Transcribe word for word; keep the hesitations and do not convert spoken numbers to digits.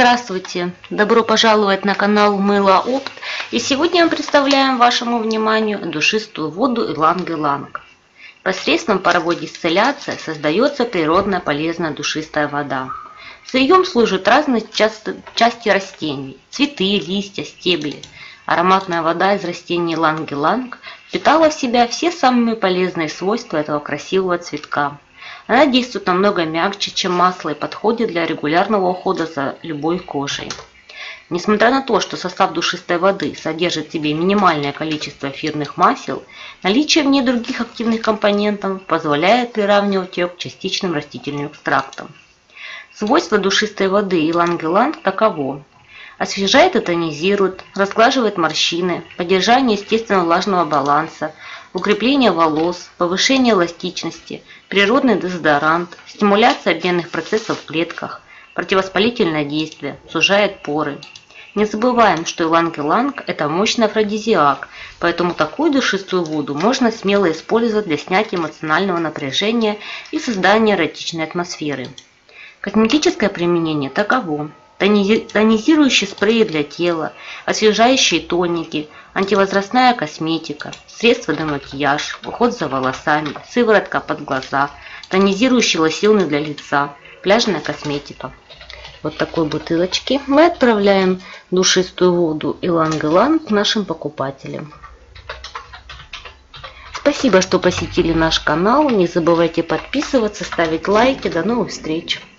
Здравствуйте! Добро пожаловать на канал Мыло Опт. И сегодня мы представляем вашему вниманию душистую воду иланг-иланг. Посредством паровой дистилляции создается природная полезная душистая вода. Сырьем служат разные части растений – цветы, листья, стебли. Ароматная вода из растений иланг-иланг впитала в себя все самые полезные свойства этого красивого цветка. Она действует намного мягче, чем масло, и подходит для регулярного ухода за любой кожей. Несмотря на то, что состав душистой воды содержит в себе минимальное количество эфирных масел, наличие в ней других активных компонентов позволяет приравнивать ее к частичным растительным экстрактам. Свойства душистой воды иланг-иланг таково: освежает и тонизирует, разглаживает морщины, поддержание естественного влажного баланса, укрепление волос, повышение эластичности, природный дезодорант, стимуляция обменных процессов в клетках, противовоспалительное действие, сужает поры. Не забываем, что иланг-иланг – это мощный афродизиак, поэтому такую душистую воду можно смело использовать для снятия эмоционального напряжения и создания эротичной атмосферы. Косметическое применение таково: тонизирующие спреи для тела, освежающие тоники, антивозрастная косметика, средства для макияжа, уход за волосами, сыворотка под глаза, тонизирующие лосьоны для лица, пляжная косметика. Вот такой бутылочки мы отправляем душистую воду иланг-иланг нашим покупателям. Спасибо, что посетили наш канал. Не забывайте подписываться, ставить лайки. До новых встреч!